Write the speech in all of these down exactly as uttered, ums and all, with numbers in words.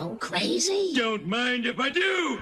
awful crazy? Don't mind if I do!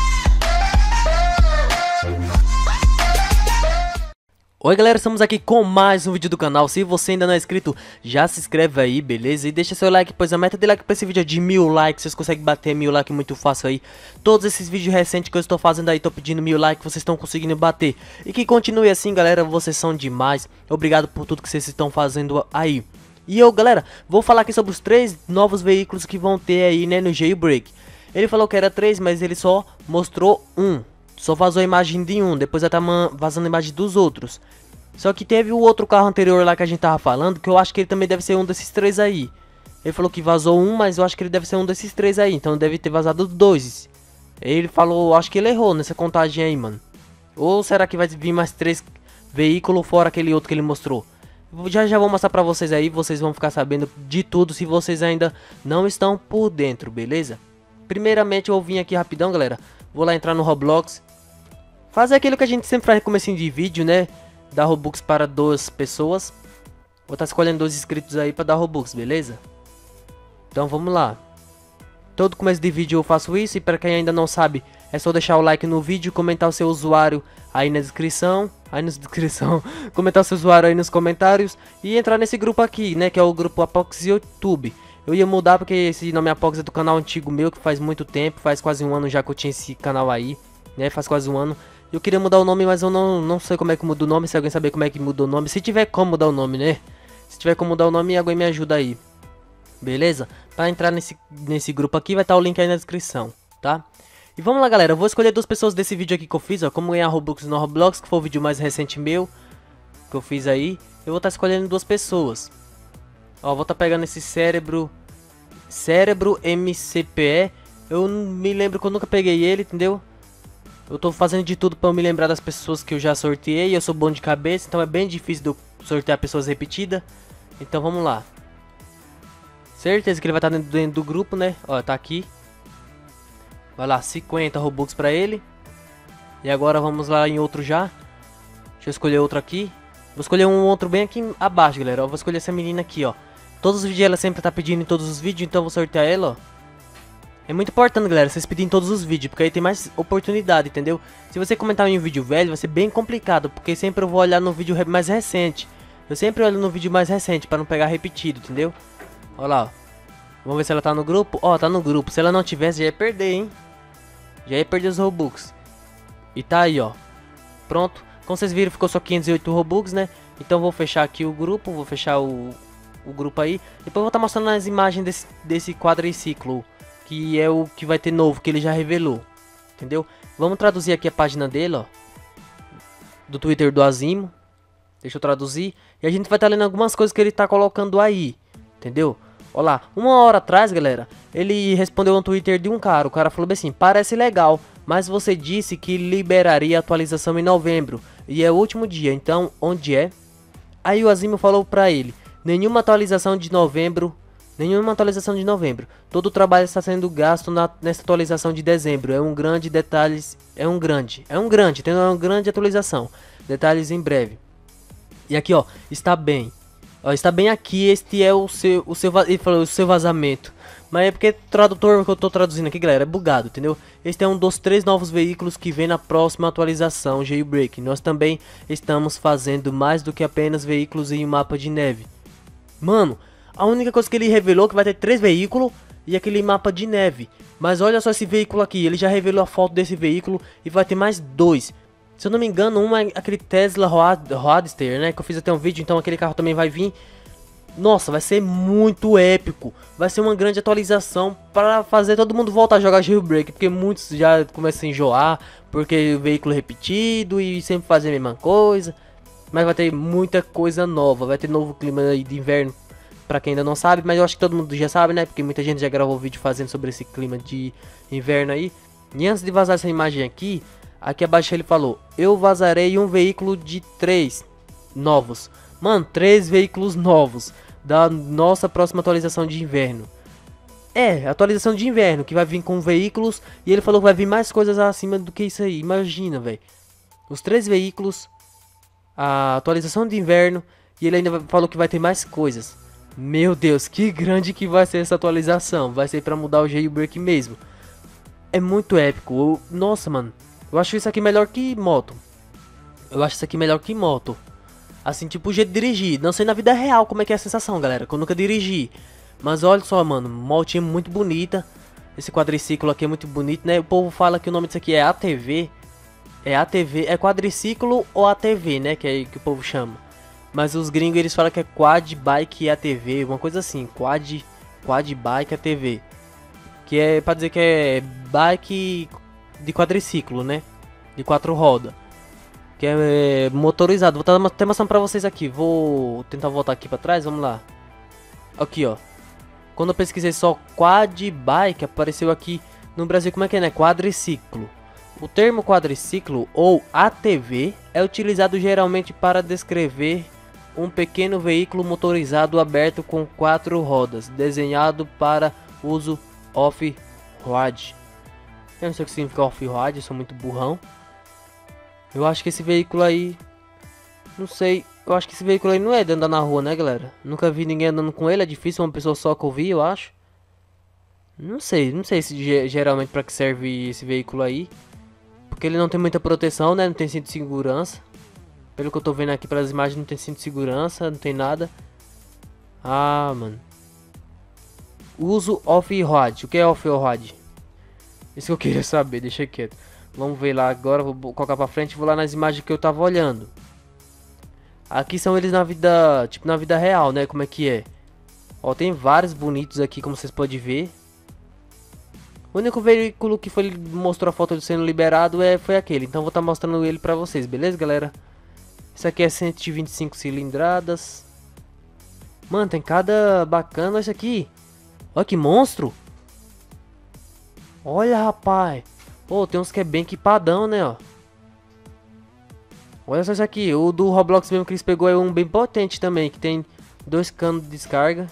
Oi galera, estamos aqui com mais um vídeo do canal. Se você ainda não é inscrito, já se inscreve aí, beleza? E deixa seu like, pois a meta de like pra esse vídeo é de mil likes. Vocês conseguem bater mil likes muito fácil aí. Todos esses vídeos recentes que eu estou fazendo aí, tô pedindo mil likes, vocês estão conseguindo bater. E que continue assim, galera, vocês são demais. Obrigado por tudo que vocês estão fazendo aí. E eu, galera, vou falar aqui sobre os três novos veículos que vão ter aí, né, no Jailbreak. Ele falou que era três, mas ele só mostrou um. Só vazou a imagem de um, depois já tá vazando a imagem dos outros. Só que teve o outro carro anterior lá que a gente tava falando, que eu acho que ele também deve ser um desses três aí. Ele falou que vazou um, mas eu acho que ele deve ser um desses três aí, então deve ter vazado dois. Ele falou, acho que ele errou nessa contagem aí, mano. Ou será que vai vir mais três veículos fora aquele outro que ele mostrou? Já já vou mostrar pra vocês aí, vocês vão ficar sabendo de tudo se vocês ainda não estão por dentro, beleza? Primeiramente eu vim aqui rapidão, galera. Vou lá entrar no Roblox. Fazer aquilo que a gente sempre faz no comecinho de vídeo, né? Dar Robux para duas pessoas. Vou estar escolhendo dois inscritos aí para dar Robux, beleza? Então vamos lá. Todo começo de vídeo eu faço isso. E para quem ainda não sabe, é só deixar o like no vídeo, comentar o seu usuário aí na descrição. Aí na descrição. Comentar o seu usuário aí nos comentários. E entrar nesse grupo aqui, né? Que é o grupo Apox YouTube. Eu ia mudar porque esse nome Apox é do canal antigo meu, que faz muito tempo. Faz quase um ano já que eu tinha esse canal aí, né? Faz quase um ano. Eu queria mudar o nome, mas eu não, não sei como é que muda o nome. Se alguém saber como é que muda o nome. Se tiver como mudar o nome, né? Se tiver como mudar o nome, alguém me ajuda aí. Beleza? Pra entrar nesse, nesse grupo aqui, vai estar o link aí na descrição, tá? E vamos lá, galera. Eu vou escolher duas pessoas desse vídeo aqui que eu fiz, ó. Como ganhar Robux no Roblox, que foi o vídeo mais recente meu. Que eu fiz aí. Eu vou estar escolhendo duas pessoas. Ó, vou estar pegando esse cérebro... Cérebro M C P E. Eu me lembro que eu nunca peguei ele, entendeu? Eu tô fazendo de tudo pra eu me lembrar das pessoas que eu já sorteei. Eu sou bom de cabeça, então é bem difícil de eu sortear pessoas repetidas. Então vamos lá. Certeza que ele vai estar dentro, dentro do grupo, né? Ó, tá aqui. Vai lá, cinquenta Robux pra ele. E agora vamos lá em outro já. Deixa eu escolher outro aqui. Vou escolher um outro bem aqui abaixo, galera. Eu vou escolher essa menina aqui, ó. Todos os vídeos ela sempre tá pedindo em todos os vídeos, então eu vou sortear ela, ó. É muito importante, galera, vocês pedirem todos os vídeos, porque aí tem mais oportunidade, entendeu? Se você comentar em um vídeo velho, vai ser bem complicado, porque sempre eu vou olhar no vídeo mais recente. Eu sempre olho no vídeo mais recente, pra não pegar repetido, entendeu? Olha lá, ó. Vamos ver se ela tá no grupo. Ó, tá no grupo. Se ela não tivesse, já ia perder, hein? Já ia perder os Robux. E tá aí, ó. Pronto. Como vocês viram, ficou só quinhentos e oito Robux, né? Então vou fechar aqui o grupo, vou fechar o, o grupo aí. Depois eu vou estar mostrando as imagens desse, desse quadriciclo, que é o que vai ter novo, que ele já revelou. Entendeu? Vamos traduzir aqui a página dele, ó. Do Twitter do Azimo. Deixa eu traduzir. E a gente vai estar lendo algumas coisas que ele tá colocando aí. Entendeu? Olha lá. Uma hora atrás, galera, ele respondeu um Twitter de um cara. O cara falou assim: parece legal, mas você disse que liberaria a atualização em novembro. E é o último dia, então onde é? Aí o Azimo falou pra ele: nenhuma atualização de novembro. Nenhuma atualização de novembro. Todo o trabalho está sendo gasto na, nessa atualização de dezembro. É um grande detalhes. É um grande. É um grande. Tem uma grande atualização. Detalhes em breve. E aqui, ó. Está bem. Ó, está bem aqui. Este é o seu. O seu ele falou o seu vazamento. Mas é porque o tradutor que eu tô traduzindo aqui, galera, é bugado, entendeu? Este é um dos três novos veículos que vem na próxima atualização Jailbreak. Nós também estamos fazendo mais do que apenas veículos em um mapa de neve. Mano. A única coisa que ele revelou é que vai ter três veículos e aquele mapa de neve. Mas olha só esse veículo aqui, ele já revelou a foto desse veículo e vai ter mais dois. Se eu não me engano, um é aquele Tesla Roadster, né? Que eu fiz até um vídeo, então aquele carro também vai vir. Nossa, vai ser muito épico. Vai ser uma grande atualização para fazer todo mundo voltar a jogar Jailbreak. Porque muitos já começam a enjoar, porque o veículo é repetido e sempre fazem a mesma coisa. Mas vai ter muita coisa nova, vai ter novo clima aí de inverno. Pra quem ainda não sabe, mas eu acho que todo mundo já sabe, né? Porque muita gente já gravou vídeo fazendo sobre esse clima de inverno aí. E antes de vazar essa imagem aqui, aqui abaixo ele falou: eu vazarei um veículo de três novos. Mano, três veículos novos da nossa próxima atualização de inverno. É, atualização de inverno, que vai vir com veículos. E ele falou que vai vir mais coisas acima do que isso aí. Imagina, velho. Os três veículos, a atualização de inverno. E ele ainda falou que vai ter mais coisas. Meu Deus, que grande que vai ser essa atualização. Vai ser pra mudar o jailbreak mesmo. É muito épico. Eu, nossa, mano. Eu acho isso aqui melhor que moto. Eu acho isso aqui melhor que moto. Assim, tipo o jeito de dirigir. Não sei na vida real como é que é a sensação, galera, que eu nunca dirigi. Mas olha só, mano. Motinha muito bonita. Esse quadriciclo aqui é muito bonito, né? O povo fala que o nome disso aqui é A T V. É A T V. É quadriciclo ou A T V, né? Que é que o povo chama. Mas os gringos eles falam que é Quad Bike A T V. Uma coisa assim. Quad, quad Bike A T V. Que é pra dizer que é bike de quadriciclo, né? De quatro rodas. Que é, é motorizado. Vou estar até mostrando pra vocês aqui. Vou tentar voltar aqui pra trás. Vamos lá. Aqui, ó. Quando eu pesquisei só quad bike, apareceu aqui no Brasil como é que é, né? Quadriciclo. O termo quadriciclo ou A T V é utilizado geralmente para descrever um pequeno veículo motorizado aberto com quatro rodas, desenhado para uso off-road. Eu não sei o que significa off-road, eu sou muito burrão. Eu acho que esse veículo aí, não sei, eu acho que esse veículo aí não é de andar na rua, né, galera? Nunca vi ninguém andando com ele, é difícil, uma pessoa só que eu vi, eu acho. Não sei, não sei se geralmente para que serve esse veículo aí. Porque ele não tem muita proteção, né, não tem cinto de segurança. Pelo que eu tô vendo aqui pelas imagens, não tem cinto de segurança, não tem nada. Ah, mano. Uso off-road, o que é off-road? Isso que eu queria saber, deixa quieto. Vamos ver lá agora, vou colocar pra frente e vou lá nas imagens que eu tava olhando. Aqui são eles na vida, tipo na vida real, né, como é que é. Ó, tem vários bonitos aqui, como vocês podem ver. O único veículo que foi, mostrou a foto de sendo liberado é, foi aquele. Então vou estar mostrando ele pra vocês, beleza, galera? Isso aqui é cento e vinte e cinco cilindradas. Mano, tem cada bacana isso aqui. Olha que monstro. Olha, rapaz. Pô, tem uns que é bem equipadão, né, ó. Olha só isso aqui. O do Roblox mesmo que eles pegou é um bem potente também. Que tem dois canos de descarga.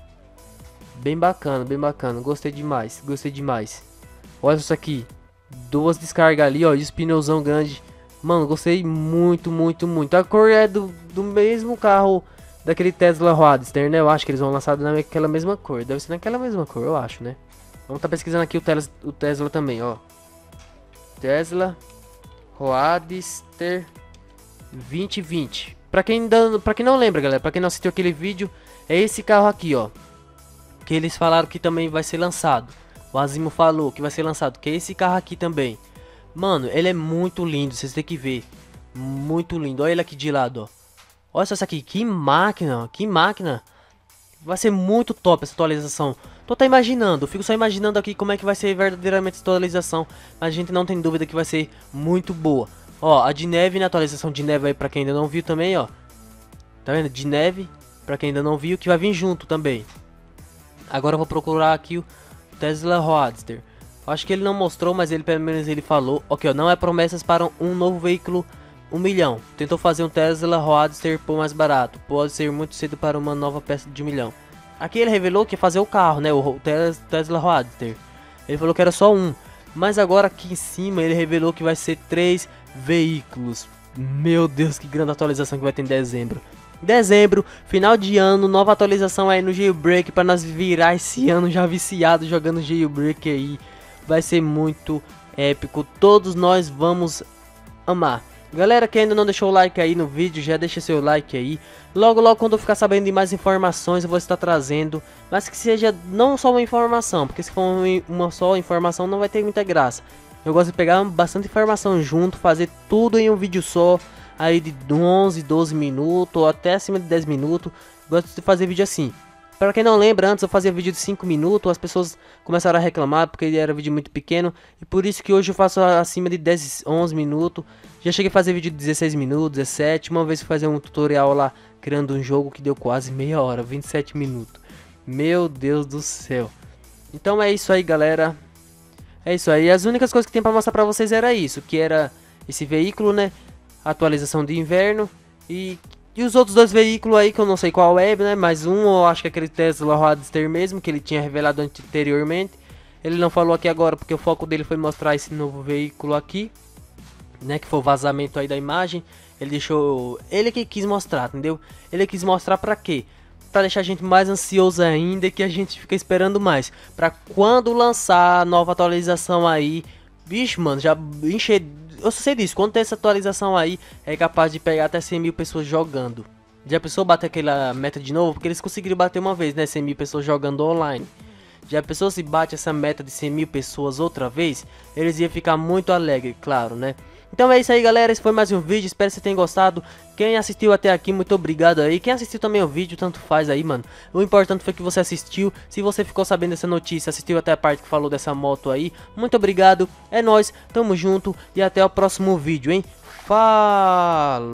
Bem bacana, bem bacana. Gostei demais, gostei demais. Olha isso aqui. Duas descargas ali, ó. E os pneuzão grande. Mano, gostei muito, muito, muito. A cor é do, do mesmo carro daquele Tesla Roadster, né? Eu acho que eles vão lançar naquela mesma cor. Deve ser naquela mesma cor, eu acho, né? Vamos tá pesquisando aqui o Tesla, o Tesla também, ó. Tesla Roadster vinte vinte. Pra quem, ainda, pra quem não lembra, galera, pra quem não assistiu aquele vídeo, é esse carro aqui, ó. Que eles falaram que também vai ser lançado. O Azimo falou que vai ser lançado, que é esse carro aqui também. Mano, ele é muito lindo, vocês têm que ver. Muito lindo, olha ele aqui de lado, ó. Olha só isso aqui, que máquina, que máquina. Vai ser muito top essa atualização. Tô até imaginando, fico só imaginando aqui como é que vai ser verdadeiramente essa atualização. Mas a gente não tem dúvida que vai ser muito boa. Ó, a de neve, na atualização de neve aí pra quem ainda não viu também, ó. Tá vendo? De neve, pra quem ainda não viu, que vai vir junto também. Agora eu vou procurar aqui o Tesla Roadster. Acho que ele não mostrou, mas ele pelo menos ele falou. Ok, ó, não é promessas para um novo veículo um milhão. Tentou fazer um Tesla Roadster por mais barato. Pode ser muito cedo para uma nova peça de um milhão. Aqui ele revelou que ia fazer o carro, né? O Tesla Roadster. Ele falou que era só um. Mas agora aqui em cima ele revelou que vai ser três veículos. Meu Deus, que grande atualização que vai ter em dezembro. Dezembro, final de ano, nova atualização aí no Jailbreak para nós virar esse ano já viciado jogando Jailbreak aí. Vai ser muito épico, todos nós vamos amar. Galera que ainda não deixou o like aí no vídeo, já deixa seu like aí. Logo logo quando eu ficar sabendo de mais informações eu vou estar trazendo. Mas que seja não só uma informação, porque se for uma só informação não vai ter muita graça. Eu gosto de pegar bastante informação junto, fazer tudo em um vídeo só. Aí de onze, doze minutos ou até acima de dez minutos. Gosto de fazer vídeo assim. Para quem não lembra, antes eu fazia vídeo de cinco minutos, as pessoas começaram a reclamar porque era vídeo muito pequeno. E por isso que hoje eu faço acima de dez, onze minutos. Já cheguei a fazer vídeo de dezesseis minutos, dezessete. Uma vez eu fazer um tutorial lá, criando um jogo que deu quase meia hora, vinte e sete minutos. Meu Deus do céu. Então é isso aí, galera. É isso aí. As únicas coisas que tem para mostrar para vocês era isso. Que era esse veículo, né? Atualização de inverno. E... E os outros dois veículos aí, que eu não sei qual é, né? Mas um, eu acho que é aquele Tesla Roadster mesmo, que ele tinha revelado anteriormente. Ele não falou aqui agora, porque o foco dele foi mostrar esse novo veículo aqui, né? Que foi o vazamento aí da imagem. Ele deixou... Ele que quis mostrar, entendeu? Ele quis mostrar pra quê? pra deixar a gente mais ansioso ainda e que a gente fica esperando mais. Pra quando lançar a nova atualização aí, bicho, mano, já encher... Eu só sei disso, quando tem essa atualização aí, é capaz de pegar até cem mil pessoas jogando. Já pensou bater aquela meta de novo? Porque eles conseguiram bater uma vez, né, cem mil pessoas jogando online. Já pensou se bate essa meta de cem mil pessoas outra vez? Eles iam ficar muito alegres, claro, né? Então é isso aí, galera, esse foi mais um vídeo, espero que vocês tenham gostado. Quem assistiu até aqui, muito obrigado aí. Quem assistiu também o vídeo, tanto faz aí, mano. O importante foi que você assistiu. Se você ficou sabendo dessa notícia, assistiu até a parte que falou dessa moto aí, muito obrigado. É nóis, tamo junto e até o próximo vídeo, hein? Fala!